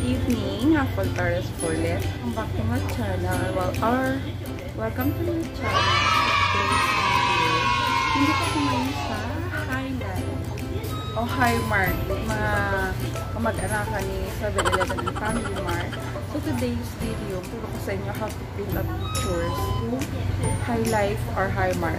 evening, Torres Vlogs. Welcome back to my channel. Welcome to my channel. Hindi ko kumain sa highlight o high mark, mga kamag-anakan ni 7-Eleven and Family Mart. So today's video, turo ko sa inyo how to print up pictures to high life or high mark.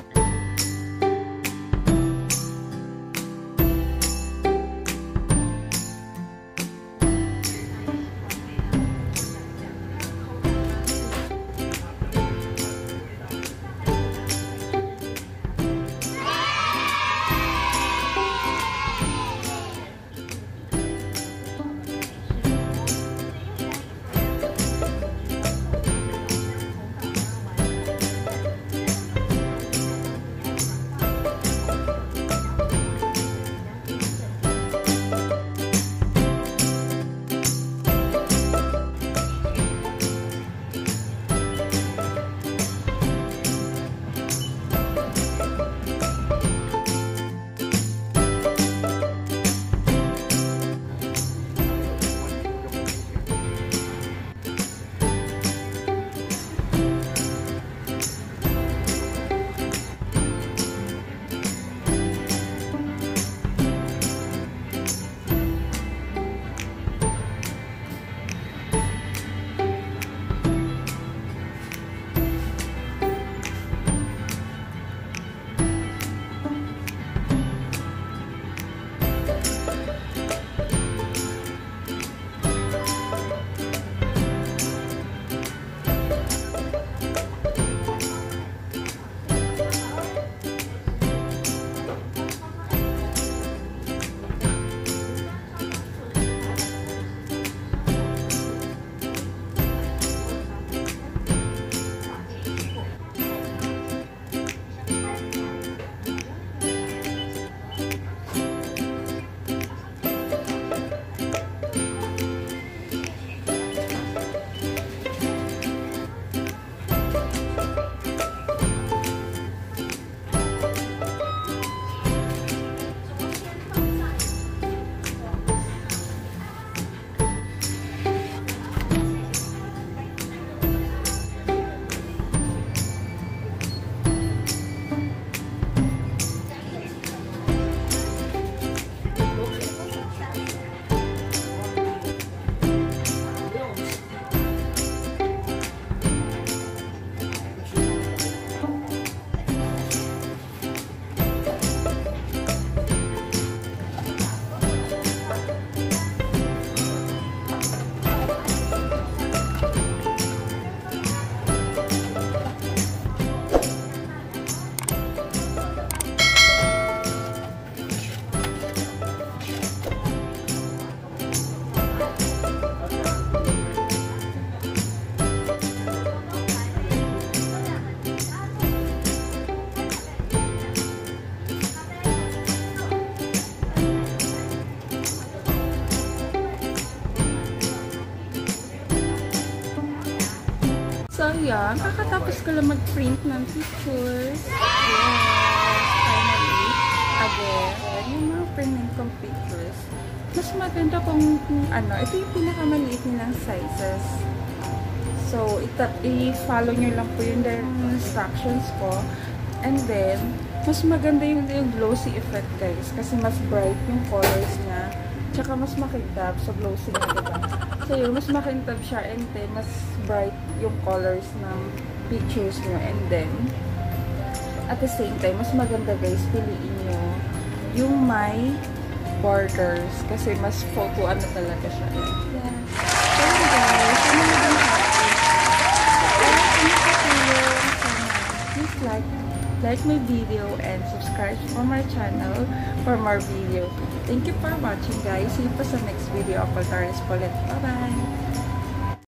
So, yan. Kakatapos ko lang mag-print ng pictures. Yes! Finally, again, yung mga printing kong pictures. Mas maganda kung, ito yung pinakamaliit nilang sizes. So, i-follow nyo lang po yung instructions ko. And then, mas maganda yung glossy effect, guys. Kasi mas bright yung colors niya. Tsaka mas makintab sa glossy na, diba? So yun, mas makintab siya and then mas bright yung colors ng pictures nyo. And then, at the same time, mas maganda, guys, piliin nyo yung may borders. Kasi mas photo talaga siya. Yeah. So yun, guys, ano na din please like my video and subscribe for my channel for more videos. Thank you for watching, guys. See you pa sa next video of Torres Vlogs. Bye-bye!